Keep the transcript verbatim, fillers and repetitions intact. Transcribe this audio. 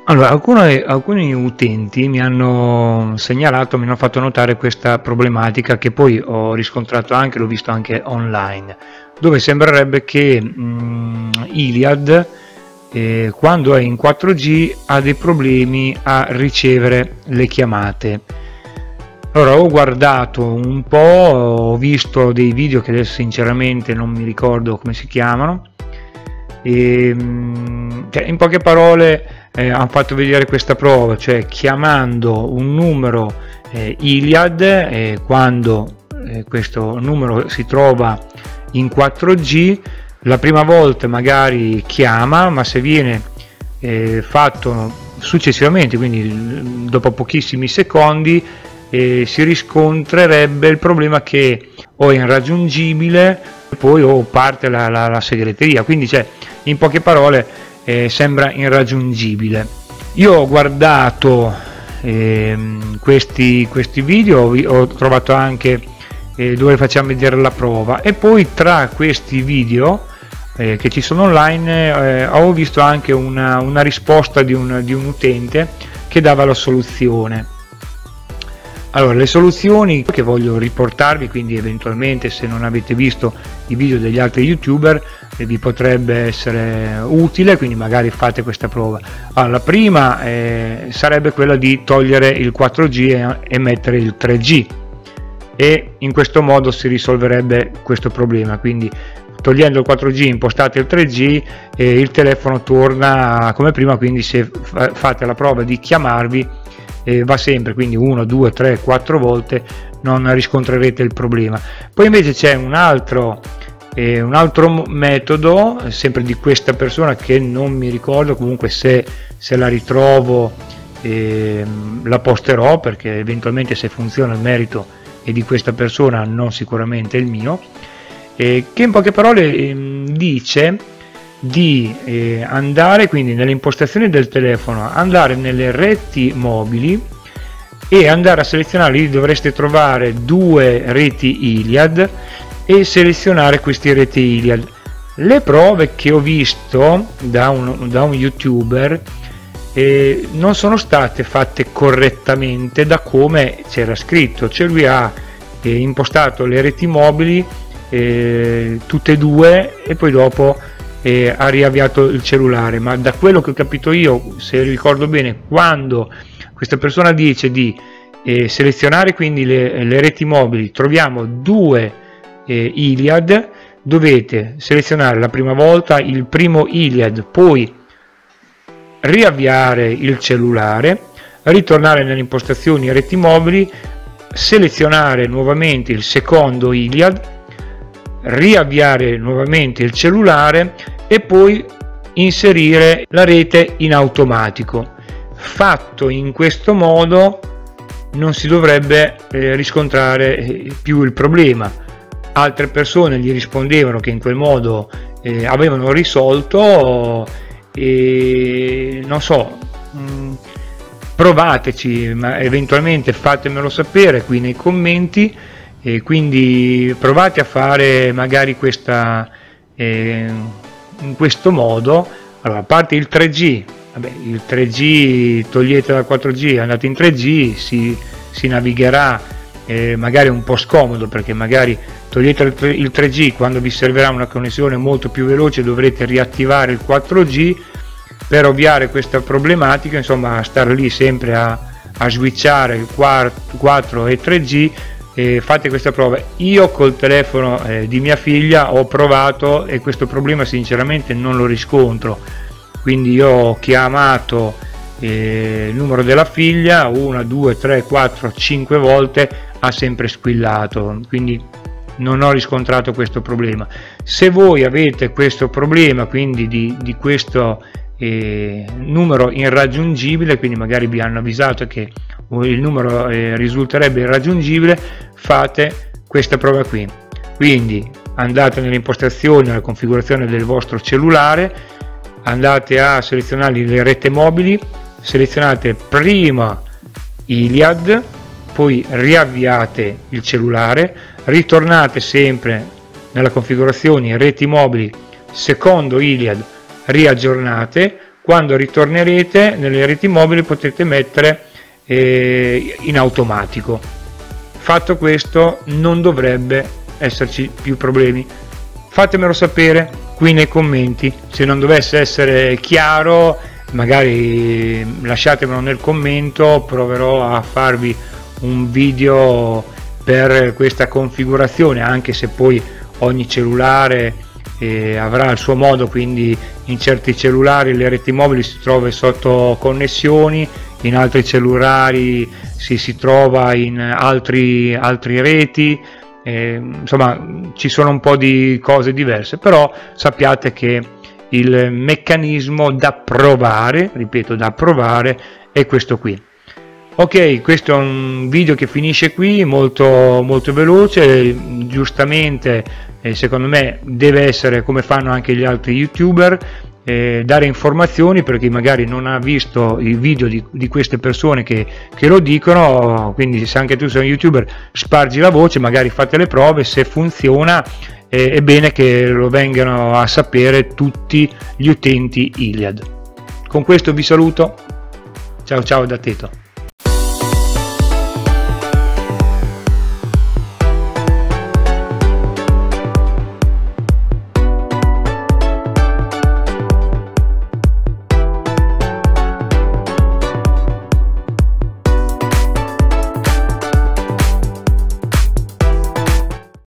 Allora, alcune- alcuni utenti mi hanno segnalato, mi hanno fatto notare questa problematica che poi ho riscontrato anche, l'ho visto anche online, dove sembrerebbe che mh, Iliad, eh, quando è in quattro G, ha dei problemi a ricevere le chiamate. Allora, ho guardato un po', ho visto dei video che adesso sinceramente non mi ricordo come si chiamano, e, mh, cioè, in poche parole eh, hanno fatto vedere questa prova, cioè chiamando un numero eh, Iliad, eh, quando eh, questo numero si trova in quattro G, la prima volta magari chiama, ma se viene eh, fatto successivamente, quindi dopo pochissimi secondi, eh, si riscontrerebbe il problema che o è irraggiungibile, poi o parte la, la, la segreteria, quindi cioè, in poche parole eh, sembra irraggiungibile. Io ho guardato eh, questi, questi video, ho trovato anche eh, dove facciamo vedere la prova, e poi tra questi video eh, che ci sono online eh, ho visto anche una, una risposta di un, di un utente che dava la soluzione. Allora, le soluzioni che voglio riportarvi, quindi eventualmente se non avete visto i video degli altri youtuber eh, vi potrebbe essere utile, quindi magari fate questa prova. Allora, la prima eh, sarebbe quella di togliere il quattro G e, e mettere il tre G, e in questo modo si risolverebbe questo problema. Quindi togliendo il quattro G impostate il tre G e il telefono torna come prima, quindi se fate la prova di chiamarvi eh, va sempre, quindi uno, due, tre, quattro volte non riscontrerete il problema. Poi invece c'è un altro eh, un altro metodo, sempre di questa persona che non mi ricordo, comunque se, se la ritrovo eh, la posterò, perché eventualmente se funziona il merito è di questa persona, non sicuramente il mio, eh, che in poche parole eh, dice di eh, andare quindi nelle impostazioni del telefono, andare nelle reti mobili e andare a selezionare. Lì dovreste trovare due reti Iliad e selezionare queste reti Iliad. Le prove che ho visto da un, da un youtuber eh, non sono state fatte correttamente da come c'era scritto, cioè lui ha eh, impostato le reti mobili eh, tutte e due e poi dopo eh, ha riavviato il cellulare, ma da quello che ho capito io, se ricordo bene, quando questa persona dice di eh, selezionare quindi le, le reti mobili, troviamo due eh, Iliad, dovete selezionare la prima volta il primo Iliad, poi riavviare il cellulare, ritornare nelle impostazioni reti mobili, selezionare nuovamente il secondo Iliad, riavviare nuovamente il cellulare e poi inserire la rete in automatico. Fatto in questo modo non si dovrebbe eh, riscontrare eh, più il problema. Altre persone gli rispondevano che in quel modo eh, avevano risolto, e non so, mh, provateci, ma eventualmente fatemelo sapere qui nei commenti, e quindi provate a fare magari questa eh, in questo modo. Allora, a parte il tre G, vabbè, il tre G togliete dal quattro G, andate in tre G, si, si navigherà eh, magari un po' scomodo, perché magari togliete il tre G, quando vi servirà una connessione molto più veloce dovrete riattivare il quattro G per ovviare questa problematica, insomma stare lì sempre a, a switchare il quattro e tre G. E fate questa prova. Io col telefono eh, di mia figlia ho provato e questo problema sinceramente non lo riscontro, quindi io ho chiamato eh, il numero della figlia una, due, tre, quattro, cinque volte, ha sempre squillato, quindi non ho riscontrato questo problema. Se voi avete questo problema, quindi di, di questo eh, numero irraggiungibile, quindi magari vi hanno avvisato che il numero eh, risulterebbe irraggiungibile, fate questa prova qui. Quindi andate nelle impostazioni, alla configurazione del vostro cellulare, andate a selezionare le reti mobili, selezionate prima Iliad, poi riavviate il cellulare, ritornate sempre nella configurazione reti mobili, secondo Iliad, riaggiornate, quando ritornerete nelle reti mobili potete mettere eh, in automatico. Fatto questo non dovrebbe esserci più problemi. Fatemelo sapere qui nei commenti, se non dovesse essere chiaro magari lasciatemelo nel commento, proverò a farvi un video per questa configurazione, anche se poi ogni cellulare eh, avrà il suo modo, quindi in certi cellulari le reti mobili si trova sotto connessioni, in altri cellulari si, si trova in altri, altri reti, eh, insomma ci sono un po' di cose diverse, però sappiate che il meccanismo da provare, ripeto da provare, è questo qui. Ok, questo è un video che finisce qui, molto molto veloce, giustamente eh, secondo me deve essere come fanno anche gli altri youtuber, eh, dare informazioni per chi magari non ha visto i video di, di queste persone che, che lo dicono, quindi se anche tu sei un youtuber spargi la voce, magari fate le prove, se funziona eh, è bene che lo vengano a sapere tutti gli utenti Iliad. Con questo vi saluto, ciao ciao da Teto.